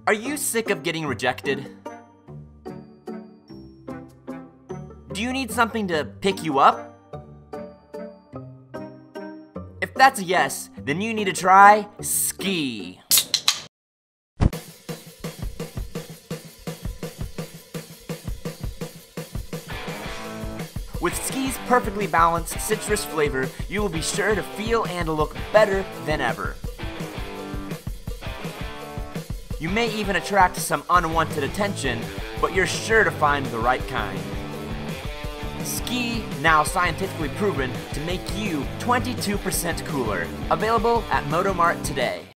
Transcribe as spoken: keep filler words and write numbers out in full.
Are you sick of getting rejected? Do you need something to pick you up? If that's a yes, then you need to try Ski. With Ski's perfectly balanced citrus flavor, you will be sure to feel and look better than ever. You may even attract some unwanted attention, but you're sure to find the right kind. Ski, now scientifically proven to make you twenty-two percent cooler. Available at Motomart today.